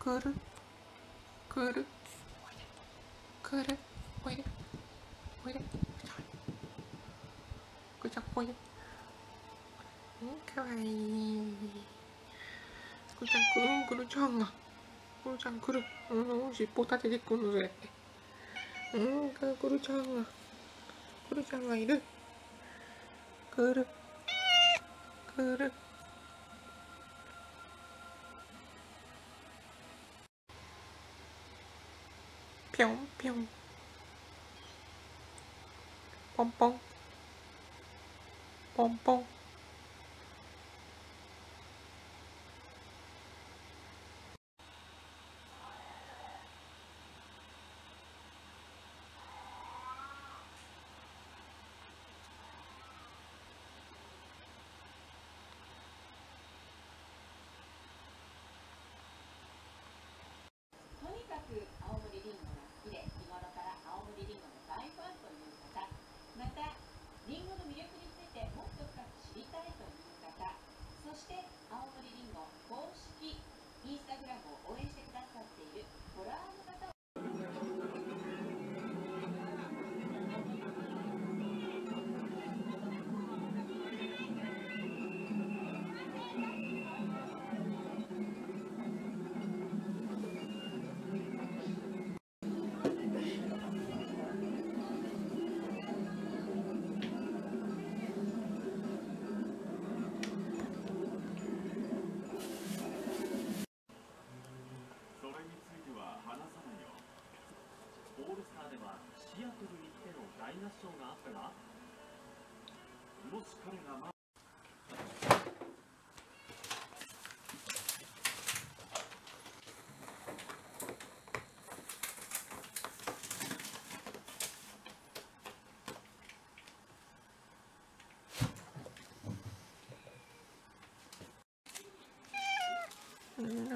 くるくるくるおいでおいでくーちゃんおいでかわいいくーちゃんくるちゃんがくるちゃんくる尻尾立ててくんのぜくるちゃんがいるくるくるぴょんぴょんポンポンポンポンとにかく青森りんごが好きで日頃から青森りんごの大ファンという方、またりんごの魅力についてもっと深く知りたいという方、そして青森りんご公式インスタグラムを応援してくださっているフォロワーの方をそれについては話さないよ。オールスターではシアトルに来ての大合唱があったが、もし彼がな